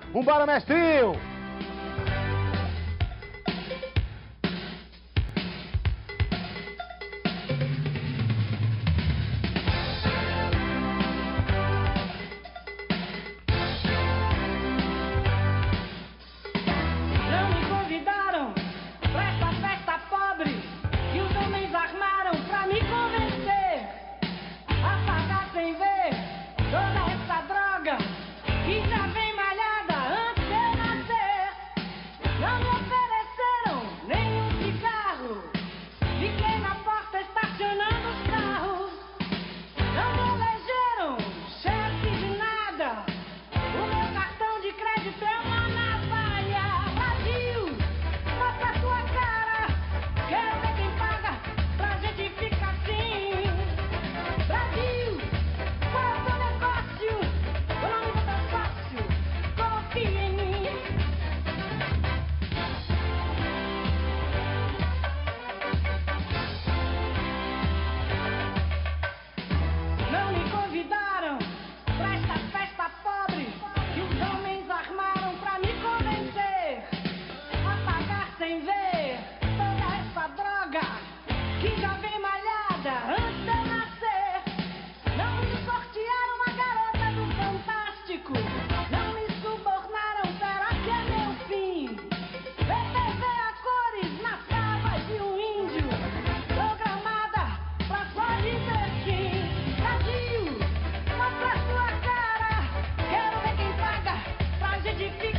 Vambora, mestrinho! Não me convidaram pra essa festa pobre que os homens armaram pra me convencer a pagar sem ver toda essa droga que já vem malhada antes de eu nascer. Não me ofereceram nenhum cigarro, fiquei na porta estacionando os carros. Não me elegeram chefe de nada, o meu cartão de crédito é uma navalha. Brasil, mostra a tua cara, quero ver quem paga pra gente ficar assim. Brasil, qual é o teu negócio? O nome do teu sócio, confia em mim. Não me convidaram pra esta festa pobre que os homens armaram pra me convencer a pagar sem ver toda essa droga que já vem malhada antes de eu nascer. Não me sortearam a garota do Fantástico, não me subornaram, será que é meu fim? VTV a cores na sala de um índio, programada pra só divertir. Brasil, mostra a sua cara, quero ver quem paga pra gente ficar